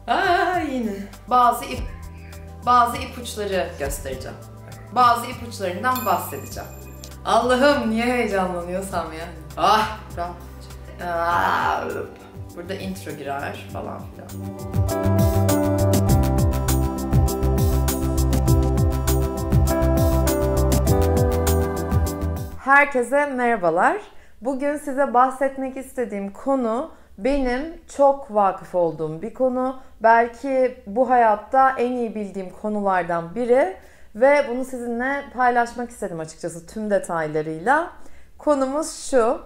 Yine. Bazı ipuçları göstereceğim. Bazı ipuçlarından bahsedeceğim. Allah'ım niye heyecanlanıyorsam yani. Burada intro girer falan filan. Herkese merhabalar. Bugün size bahsetmek istediğim konu benim çok vakıf olduğum bir konu. Belki bu hayatta en iyi bildiğim konulardan biri ve bunu sizinle paylaşmak istedim açıkçası tüm detaylarıyla. Konumuz şu: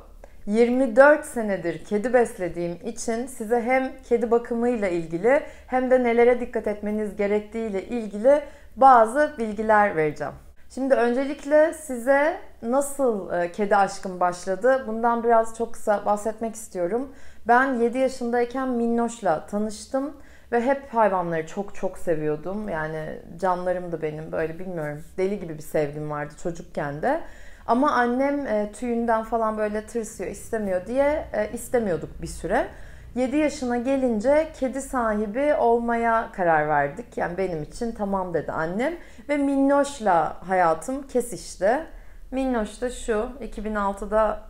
24 senedir kedi beslediğim için size hem kedi bakımıyla ilgili hem de nelere dikkat etmeniz gerektiğiyle ilgili bazı bilgiler vereceğim. Şimdi öncelikle size nasıl kedi aşkım başladı? Bundan biraz çok kısa bahsetmek istiyorum. Ben 7 yaşındayken Minnoş'la tanıştım ve hep hayvanları çok seviyordum. Yani canlarımdı benim, böyle bilmiyorum, deli gibi bir sevgim vardı çocukken de. Ama annem tüyünden falan böyle tırsıyor, istemiyor diye istemiyorduk bir süre. 7 yaşına gelince kedi sahibi olmaya karar verdik. Yani benim için tamam dedi annem. Ve Minnoş'la hayatım kesişti. Minnoş da şu, 2006'da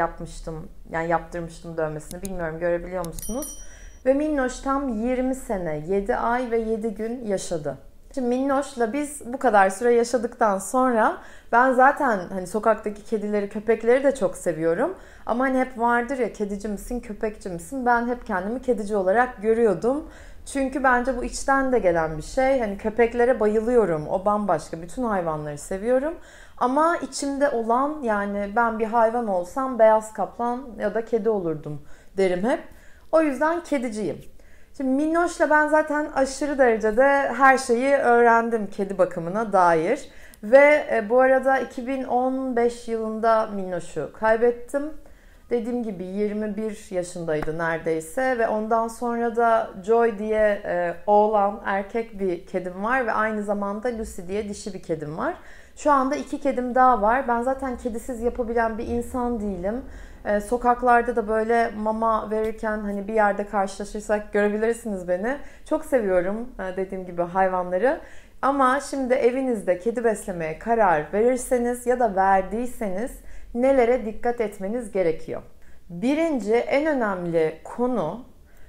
yaptırmıştım dövmesini. Bilmiyorum, görebiliyor musunuz? Ve Minnoş tam 20 sene, 7 ay ve 7 gün yaşadı. Şimdi Minnoş'la biz bu kadar süre yaşadıktan sonra ben zaten hani sokaktaki kedileri, köpekleri de çok seviyorum. Ama hani hep vardır ya, kedici misin, köpekçi misin? Ben hep kendimi kedici olarak görüyordum. Çünkü bence bu içten de gelen bir şey. Hani köpeklere bayılıyorum. O bambaşka. Bütün hayvanları seviyorum. Ama içimde olan, yani ben bir hayvan olsam beyaz kaplan ya da kedi olurdum derim hep. O yüzden kediciyim. Şimdi Minnoş'la ben zaten aşırı derecede her şeyi öğrendim kedi bakımına dair. Ve bu arada 2015 yılında Minnoş'u kaybettim. Dediğim gibi 21 yaşındaydı neredeyse ve ondan sonra da Joy diye oğlan, erkek bir kedim var ve aynı zamanda Lucy diye dişi bir kedim var. Şu anda 2 kedim daha var. Ben zaten kedisiz yapabilen bir insan değilim. Sokaklarda da böyle mama verirken hani bir yerde karşılaşırsak görebilirsiniz beni. Çok seviyorum dediğim gibi hayvanları. Ama şimdi evinizde kedi beslemeye karar verirseniz ya da verdiyseniz nelere dikkat etmeniz gerekiyor? Birinci en önemli konu,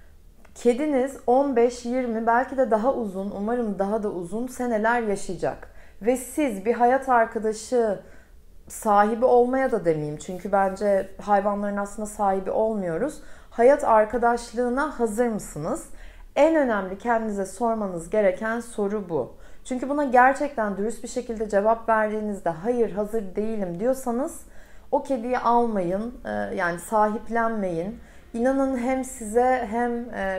kediniz 15-20 belki de daha uzun, umarım daha da uzun seneler yaşayacak. Ve siz bir hayat arkadaşı sahibi olmaya da demeyeyim. Çünkü bence hayvanların aslında sahibi olmuyoruz. Hayat arkadaşlığına hazır mısınız? En önemli kendinize sormanız gereken soru bu. Çünkü buna gerçekten dürüst bir şekilde cevap verdiğinizde hayır hazır değilim diyorsanız o kediyi almayın, yani sahiplenmeyin. İnanın hem size hem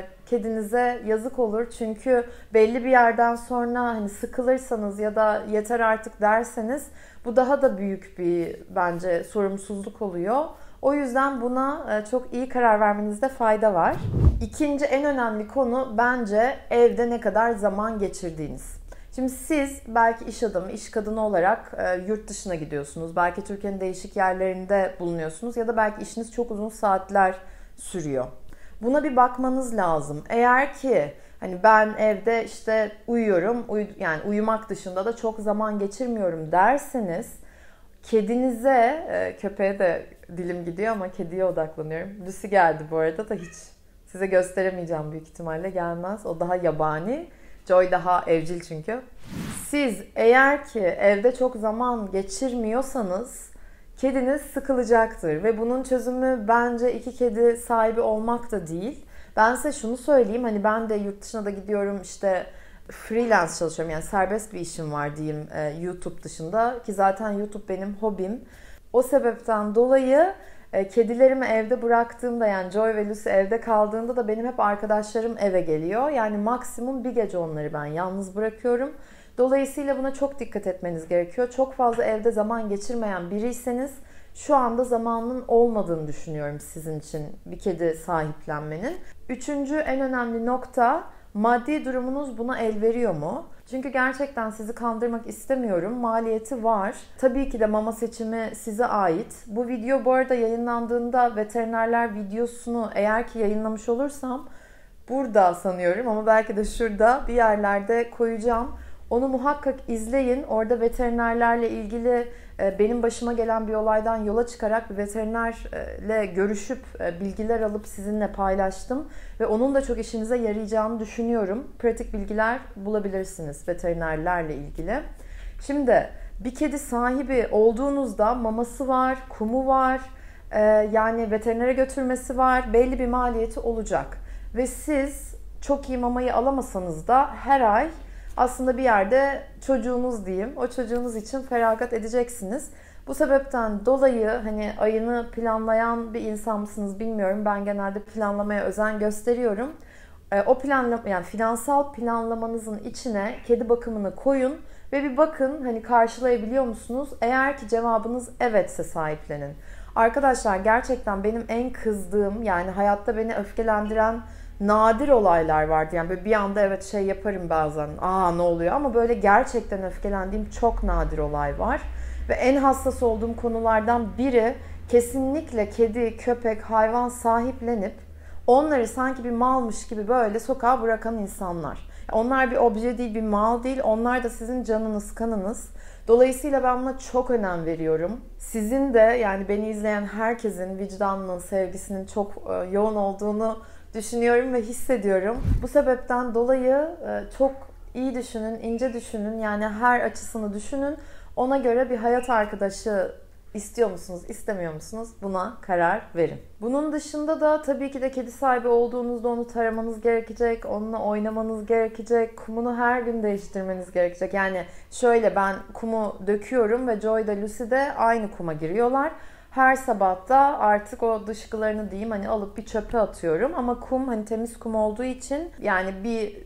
kedinize yazık olur. Çünkü belli bir yerden sonra hani sıkılırsanız ya da yeter artık derseniz bu daha da büyük bir bence sorumsuzluk oluyor. O yüzden buna çok iyi karar vermenizde fayda var. İkinci en önemli konu bence evde ne kadar zaman geçirdiğiniz. Şimdi siz belki iş adamı, iş kadını olarak yurt dışına gidiyorsunuz. Belki Türkiye'nin değişik yerlerinde bulunuyorsunuz ya da belki işiniz çok uzun saatler sürüyor. Buna bir bakmanız lazım. Eğer ki hani ben evde işte uyuyorum, yani uyumak dışında da çok zaman geçirmiyorum derseniz kedinize, köpeğe de dilim gidiyor ama kediye odaklanıyorum. Lucy geldi bu arada da hiç size gösteremeyeceğim, büyük ihtimalle gelmez. O daha yabani. Joy daha evcil çünkü. Siz eğer ki evde çok zaman geçirmiyorsanız kediniz sıkılacaktır ve bunun çözümü bence 2 kedi sahibi olmak da değil. Ben size şunu söyleyeyim, hani ben de yurt dışına da gidiyorum, işte freelance çalışıyorum, yani serbest bir işim var diyeyim YouTube dışında ki zaten YouTube benim hobim. O sebepten dolayı kedilerimi evde bıraktığımda, yani Joy ve Lucy evde kaldığında da benim hep arkadaşlarım eve geliyor. Yani maksimum bir gece onları ben yalnız bırakıyorum. Dolayısıyla buna çok dikkat etmeniz gerekiyor. Çok fazla evde zaman geçirmeyen biriyseniz şu anda zamanın olmadığını düşünüyorum sizin için bir kedi sahiplenmenin. Üçüncü en önemli nokta, maddi durumunuz buna el veriyor mu? Çünkü gerçekten sizi kandırmak istemiyorum. Maliyeti var. Tabii ki de mama seçimi size ait. Bu video bu arada yayınlandığında veterinerler videosunu eğer ki yayınlamış olursam burada sanıyorum ama belki de şurada bir yerlerde koyacağım. Onu muhakkak izleyin. Orada veterinerlerle ilgili benim başıma gelen bir olaydan yola çıkarak bir veterinerle görüşüp bilgiler alıp sizinle paylaştım. Ve onun da çok işinize yarayacağını düşünüyorum. Pratik bilgiler bulabilirsiniz veterinerlerle ilgili. Şimdi bir kedi sahibi olduğunuzda maması var, kumu var, yani veterinere götürmesi var, belli bir maliyeti olacak. Ve siz çok iyi mamayı alamasanız da her ay aslında bir yerde çocuğunuz diyeyim, o çocuğunuz için feragat edeceksiniz. Bu sebepten dolayı hani ayını planlayan bir insan mısınız bilmiyorum. Ben genelde planlamaya özen gösteriyorum. O yani finansal planlamanızın içine kedi bakımını koyun ve bir bakın hani karşılayabiliyor musunuz? Eğer ki cevabınız evetse sahiplenin. Arkadaşlar gerçekten benim en kızdığım, yani hayatta beni öfkelendiren nadir olaylar vardı. Yani böyle bir anda evet şey yaparım bazen. Ne oluyor? Ama böyle gerçekten öfkelendiğim çok nadir olay var. Ve en hassas olduğum konulardan biri kesinlikle kedi, köpek, hayvan sahiplenip onları sanki bir malmış gibi böyle sokağa bırakan insanlar. Onlar bir obje değil, bir mal değil. Onlar da sizin canınız, kanınız. Dolayısıyla ben buna çok önem veriyorum. Sizin de, yani beni izleyen herkesin vicdanının, sevgisinin çok yoğun olduğunu düşünüyorum ve hissediyorum. Bu sebepten dolayı çok iyi düşünün, ince düşünün. Yani her açısını düşünün. Ona göre bir hayat arkadaşı istiyor musunuz, istemiyor musunuz? Buna karar verin. Bunun dışında da tabii ki de kedi sahibi olduğunuzda onu taramanız gerekecek, onunla oynamanız gerekecek, kumunu her gün değiştirmeniz gerekecek. Yani şöyle, ben kumu döküyorum ve Joy da Lucy de aynı kuma giriyorlar. Her sabah da artık o dışkılarını diyeyim hani alıp bir çöpe atıyorum. Ama kum hani temiz kum olduğu için, yani bir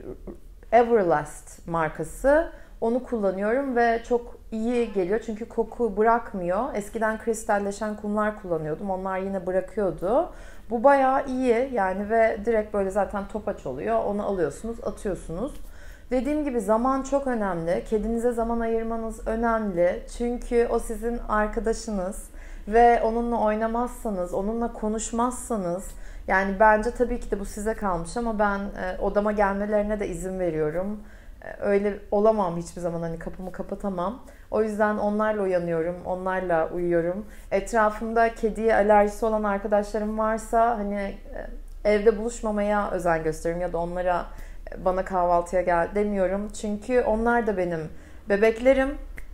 Everlast markası, onu kullanıyorum ve çok iyi geliyor çünkü koku bırakmıyor. Eskiden kristalleşen kumlar kullanıyordum. Onlar yine bırakıyordu. Bu bayağı iyi yani ve direkt böyle zaten topaç oluyor. Onu alıyorsunuz, atıyorsunuz. Dediğim gibi zaman çok önemli. Kedinize zaman ayırmanız önemli. Çünkü o sizin arkadaşınız ve onunla oynamazsanız, onunla konuşmazsanız, yani bence tabii ki de bu size kalmış ama ben odama gelmelerine de izin veriyorum. Öyle olamam hiçbir zaman, hani kapımı kapatamam. O yüzden onlarla uyanıyorum, onlarla uyuyorum. Etrafımda kediye alerjisi olan arkadaşlarım varsa hani evde buluşmamaya özen gösteriyorum ya da onlara bana kahvaltıya gel demiyorum. Çünkü onlar da benim bebeklerim.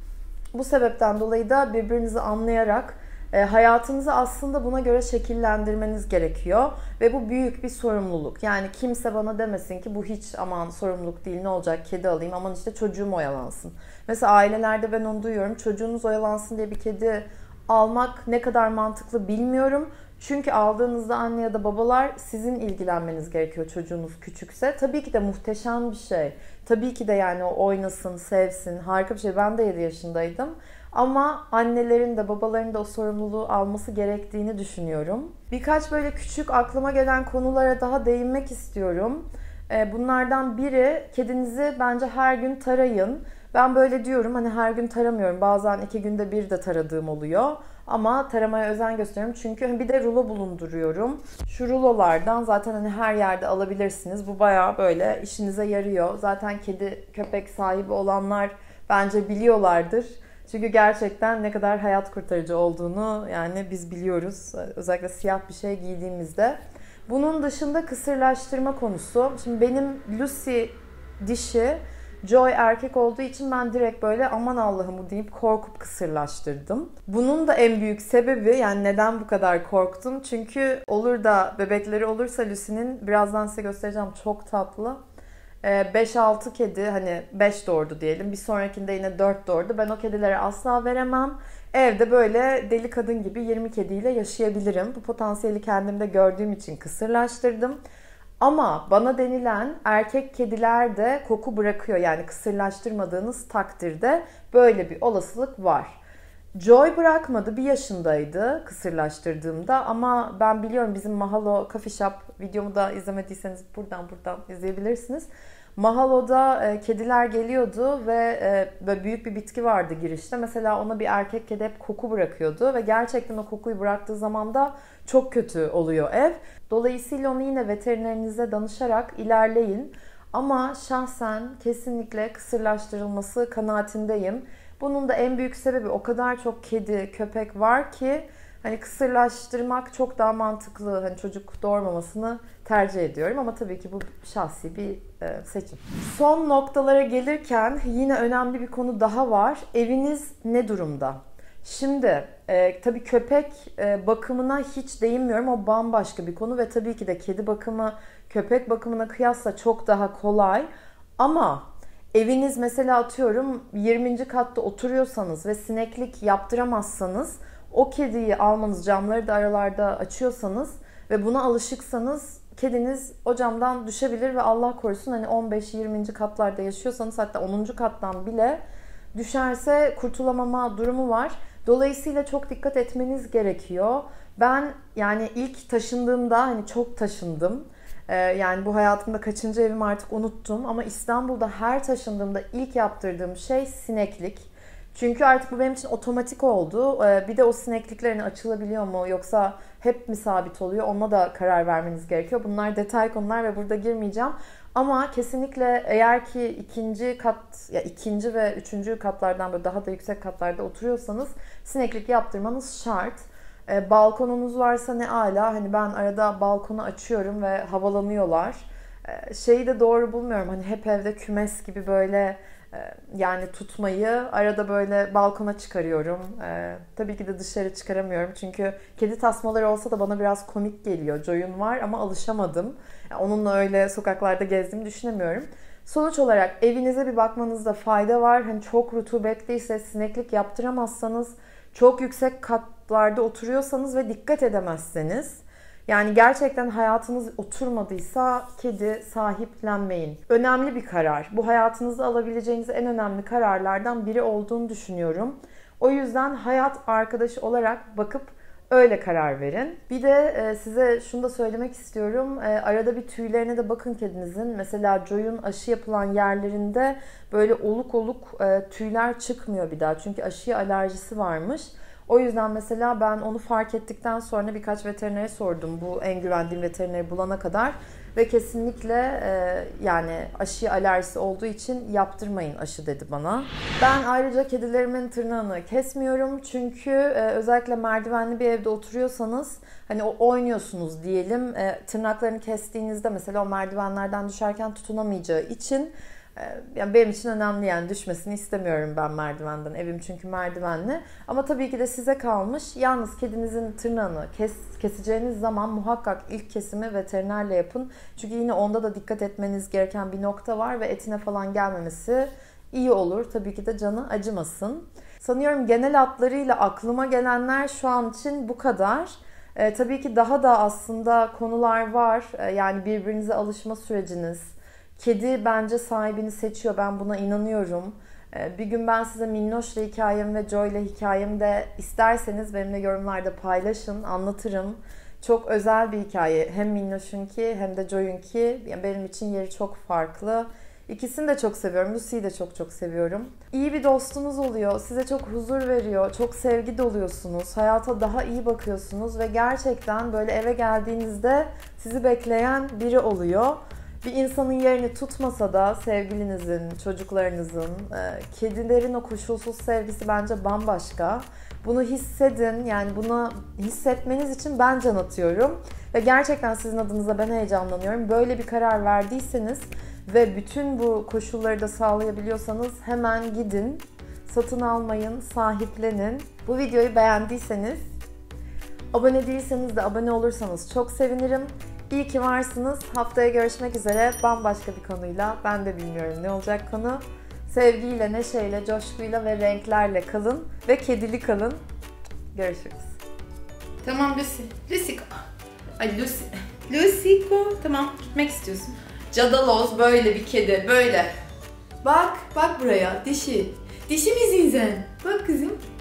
Bu sebepten dolayı da birbirinizi anlayarak hayatınızı aslında buna göre şekillendirmeniz gerekiyor. Ve bu büyük bir sorumluluk. Yani kimse bana demesin ki bu hiç aman sorumluluk değil, ne olacak kedi alayım, aman işte çocuğum oyalansın. Mesela ailelerde ben onu duyuyorum. Çocuğunuz oyalansın diye bir kedi almak ne kadar mantıklı bilmiyorum. Çünkü aldığınızda anne ya da babalar sizin ilgilenmeniz gerekiyor çocuğunuz küçükse. Tabii ki de muhteşem bir şey. Tabii ki de yani o oynasın, sevsin, harika bir şey. Ben de 7 yaşındaydım. Ama annelerin de babaların da o sorumluluğu alması gerektiğini düşünüyorum. Birkaç böyle küçük aklıma gelen konulara daha değinmek istiyorum. Bunlardan biri, kedinizi bence her gün tarayın. Ben böyle diyorum, hani her gün taramıyorum. Bazen 2 günde bir de taradığım oluyor. Ama taramaya özen gösteriyorum. Çünkü bir de rulo bulunduruyorum. Şu rulolardan zaten hani her yerde alabilirsiniz. Bu bayağı böyle işinize yarıyor. Zaten kedi köpek sahibi olanlar bence biliyorlardır. Çünkü gerçekten ne kadar hayat kurtarıcı olduğunu yani biz biliyoruz. Özellikle siyah bir şey giydiğimizde. Bunun dışında kısırlaştırma konusu. Şimdi benim Lucy dişi, Joy erkek olduğu için ben direkt böyle aman Allah'ım deyip korkup kısırlaştırdım. Bunun da en büyük sebebi, yani neden bu kadar korktum? Çünkü olur da bebekleri olursa Lucy'nin, birazdan size göstereceğim, çok tatlı. 5-6 kedi, hani 5 doğurdu diyelim. Bir sonrakinde yine 4 doğurdu. Ben o kedilere asla veremem. Evde böyle deli kadın gibi 20 kediyle yaşayabilirim. Bu potansiyeli kendimde gördüğüm için kısırlaştırdım. Ama bana denilen erkek kediler de koku bırakıyor. Yani kısırlaştırmadığınız takdirde böyle bir olasılık var. Joy bırakmadı. 1 yaşındaydı kısırlaştırdığımda. Ama ben biliyorum, bizim Mahalo Coffee Shop videomu da izlemediyseniz buradan izleyebilirsiniz. Mahalo'da kediler geliyordu ve böyle büyük bir bitki vardı girişte. Mesela ona bir erkek kedi hep koku bırakıyordu ve gerçekten o kokuyu bıraktığı zaman da çok kötü oluyor ev. Dolayısıyla onu yine veterinerinize danışarak ilerleyin. Ama şahsen kesinlikle kısırlaştırılması kanaatindeyim. Bunun da en büyük sebebi o kadar çok kedi, köpek var ki hani kısırlaştırmak çok daha mantıklı. Hani çocuk doğurmamasını tercih ediyorum ama tabii ki bu şahsi bir seçim. Son noktalara gelirken yine önemli bir konu daha var. Eviniz ne durumda? Şimdi tabii köpek bakımına hiç değinmiyorum. O bambaşka bir konu ve tabii ki de kedi bakımı köpek bakımına kıyasla çok daha kolay. Ama eviniz mesela atıyorum 20. katta oturuyorsanız ve sineklik yaptıramazsanız o kediyi almanız, camları da aralarda açıyorsanız ve buna alışıksanız kediniz o camdan düşebilir ve Allah korusun hani 15-20. katlarda yaşıyorsanız hatta 10. kattan bile düşerse kurtulamama durumu var. Dolayısıyla çok dikkat etmeniz gerekiyor. Ben yani ilk taşındığımda hani çok taşındım. Yani bu hayatımda kaçıncı evim artık unuttum. Ama İstanbul'da her taşındığımda ilk yaptırdığım şey sineklik. Çünkü artık bu benim için otomatik oldu. Bir de o sinekliklerin açılabiliyor mu yoksa hep mi sabit oluyor? Ona da karar vermeniz gerekiyor. Bunlar detay konular ve burada girmeyeceğim. Ama kesinlikle eğer ki ikinci ve üçüncü katlardan böyle daha da yüksek katlarda oturuyorsanız sineklik yaptırmanız şart. Balkonunuz varsa ne ala. Hani ben arada balkonu açıyorum ve havalanıyorlar. Şeyi de doğru bulmuyorum. Hani hep evde kümes gibi böyle yani tutmayı arada böyle balkona çıkarıyorum. Tabii ki de dışarı çıkaramıyorum. Çünkü kedi tasmaları olsa da bana biraz komik geliyor. Joy'un var ama alışamadım. Yani onunla öyle sokaklarda gezdiğimi düşünemiyorum. Sonuç olarak evinize bir bakmanızda fayda var. Hani çok rutubetliyse sineklik yaptıramazsanız, çok yüksek katlarda oturuyorsanız ve dikkat edemezseniz, yani gerçekten hayatınız oturmadıysa kedi sahiplenmeyin. Önemli bir karar. Bu hayatınızda alabileceğiniz en önemli kararlardan biri olduğunu düşünüyorum. O yüzden hayat arkadaşı olarak bakıp öyle karar verin. Bir de size şunu da söylemek istiyorum. Arada bir tüylerine de bakın kedinizin. Mesela Joy'un aşı yapılan yerlerinde böyle oluk oluk tüyler çıkmıyor bir daha. Çünkü aşıya alerjisi varmış. O yüzden mesela ben onu fark ettikten sonra birkaç veterinere sordum bu en güvendiğim veterineri bulana kadar. Ve kesinlikle yani aşıya alerjisi olduğu için yaptırmayın aşı dedi bana. Ben ayrıca kedilerimin tırnağını kesmiyorum. Çünkü özellikle merdivenli bir evde oturuyorsanız hani oynuyorsunuz diyelim. Tırnaklarını kestiğinizde mesela o merdivenlerden düşerken tutunamayacağı için yani benim için önemli, yani düşmesini istemiyorum ben merdivenden. Evim çünkü merdivenli. Ama tabii ki de size kalmış. Yalnız kedinizin tırnağını keseceğiniz zaman muhakkak ilk kesimi veterinerle yapın. Çünkü yine onda da dikkat etmeniz gereken bir nokta var ve etine falan gelmemesi iyi olur. Tabii ki de canı acımasın. Sanıyorum genel hatlarıyla aklıma gelenler şu an için bu kadar. Tabii ki daha da aslında konular var. Yani birbirinize alışma süreciniz. Kedi bence sahibini seçiyor. Ben buna inanıyorum. Bir gün ben size Minnoş'la hikayemi ve Joy'la hikayemi de isterseniz benimle yorumlarda paylaşın, anlatırım. Çok özel bir hikaye. Hem Minnoş'unki hem de Joy'unki. Yani benim için yeri çok farklı. İkisini de çok seviyorum. Lucy'yi de çok çok seviyorum. İyi bir dostunuz oluyor. Size çok huzur veriyor. Çok sevgi doluyorsunuz. Hayata daha iyi bakıyorsunuz ve gerçekten böyle eve geldiğinizde sizi bekleyen biri oluyor. Bir insanın yerini tutmasa da sevgilinizin, çocuklarınızın, kedilerin o koşulsuz sevgisi bence bambaşka. Bunu hissedin, yani bunu hissetmeniz için ben can atıyorum. Ve gerçekten sizin adınıza ben heyecanlanıyorum. Böyle bir karar verdiyseniz ve bütün bu koşulları da sağlayabiliyorsanız hemen gidin, satın almayın, sahiplenin. Bu videoyu beğendiyseniz, abone değilseniz de abone olursanız çok sevinirim. İyi ki varsınız. Haftaya görüşmek üzere bambaşka bir konuyla. Ben de bilmiyorum ne olacak konu. Sevgiyle, neşeyle, coşkuyla ve renklerle kalın ve kedili kalın. Görüşürüz. Tamam Lucy. Lucy'ko. Ay Lucy. Lucy'ko. Tamam, gitmek istiyorsun. Cadaloz böyle bir kedi. Böyle. Bak buraya. Dişi. Dişi misin sen? Bak kızım.